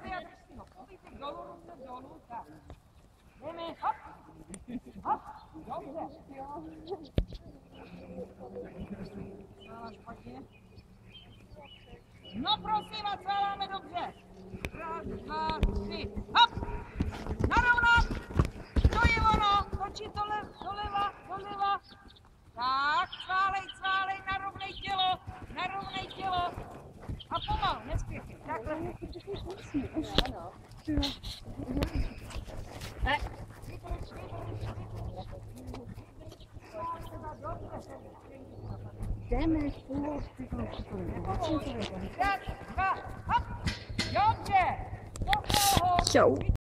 Pojďte, já držím ho. Pojďte dolů, ruce dolů, tak. Jdeme, hop, hop, dobře. Svála špatně. No prosím, a sváláme dobře. Raz, dva, tři, hop, narovnat. To je ono, točit doleva, doleva. Tak, sválej, narovnej tělo. A pomal, nespěchy. Takhle. Jdeme spolu. Raz, dva, hop. Dobře. Pochal ho. Čau.